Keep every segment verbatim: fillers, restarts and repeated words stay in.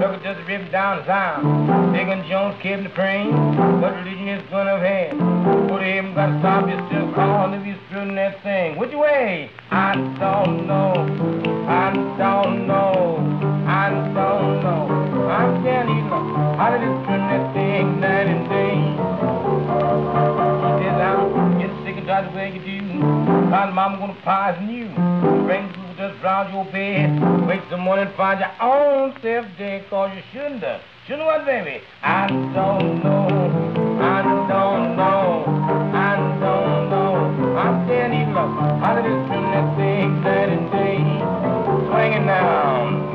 Look at this rip down south. Diggin' Jones kept the praying. What religion is gonna have? Go to heaven, gotta stop yourself calling if you're spitting that thing. Which way? I don't know. I don't know. I don't know. I'm telling you, how did it spin that thing night and day? He says, I'm getting sick and tired of the way you do. Cause mama gonna poison you. Bring people just round your bed. Wake some morning and find your own self dead. Cause you shouldn't have. Shouldn't what, baby? I don't know. I don't know. I don't know. I'm telling you, look, how did it spin that thing night and day? Swinging down.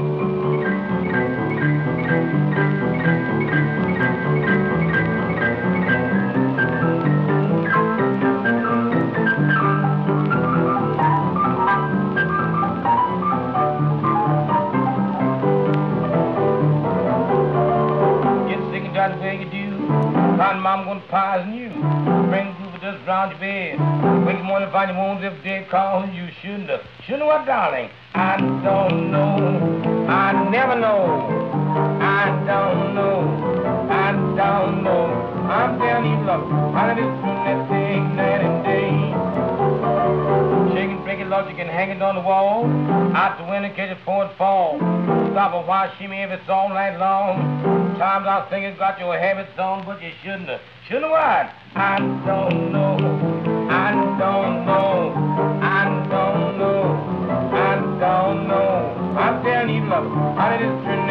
The way you do, find mom gonna poison you. Bring people just round your bed. Wake in the morning, find your wounds if dead, calling you shouldn't have. Shouldn't have what, darling? I don't know. I never know. I don't know. I don't know. I'm telling you, look, how did it spin that thing night and day? Shake and break it, Lord, you can hang it on the wall. Out the window, catch it before it falls. Stop a while, shimmy if it's all night long. Times I was thinking got your habits on, but you shouldn't have. Shouldn't have what? I don't know. I don't know. I don't know. I don't know. I'm telling you, look, how did it spin